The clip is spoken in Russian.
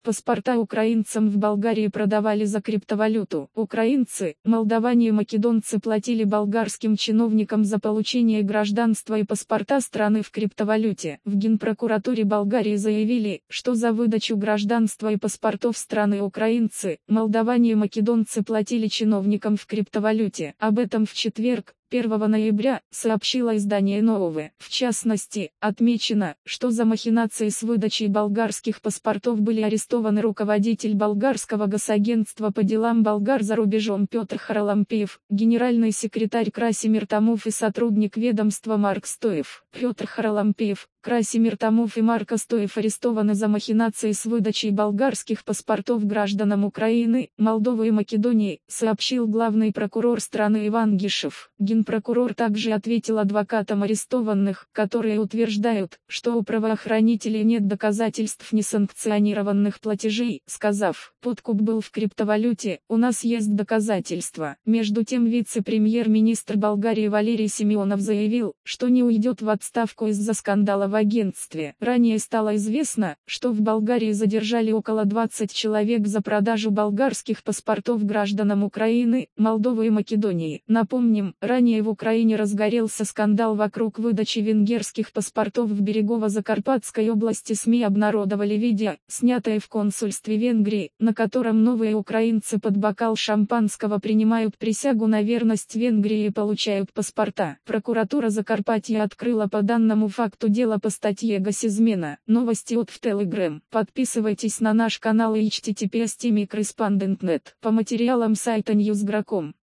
Паспорта украинцам в Болгарии продавали за криптовалюту. Украинцы, молдаване и македонцы платили болгарским чиновникам за получение гражданства и паспорта страны в криптовалюте. В Генпрокуратуре Болгарии заявили, что за выдачу гражданства и паспортов страны украинцы, молдаване и македонцы платили чиновникам в криптовалюте. Об этом в четверг, 1 ноября, сообщило издание «Новое». В частности, отмечено, что за махинации с выдачей болгарских паспортов были арестованы руководитель болгарского госагентства по делам болгар за рубежом Петр Харалампиев, генеральный секретарь Красимир Томов и сотрудник ведомства Марк Стоев. Петр Харалампиев, Красимир Томов и Марк Стоев арестованы за махинации с выдачей болгарских паспортов гражданам Украины, Молдовы и Македонии, сообщил главный прокурор страны Иван Гишев. Генпрокурор также ответил адвокатам арестованных, которые утверждают, что у правоохранителей нет доказательств несанкционированных платежей, сказав: «Подкуп был в криптовалюте, у нас есть доказательства». Между тем вице-премьер-министр Болгарии Валерий Симеонов заявил, что не уйдет в отставку из-за скандала в агентстве. Ранее стало известно, что в Болгарии задержали около 20 человек за продажу болгарских паспортов гражданам Украины, Молдовы и Македонии. Напомним, ранее в Украине разгорелся скандал вокруг выдачи венгерских паспортов в Берегово-Закарпатской области. СМИ обнародовали видео, снятое в консульстве Венгрии, на котором новые украинцы под бокал шампанского принимают присягу на верность Венгрии и получают паспорта. Прокуратура Закарпатья открыла по данному факту дело по статье «Госизмена». Новости от в Telegram. Подписывайтесь на наш канал и https://correspondent.net. По материалам сайта Newsgro.com.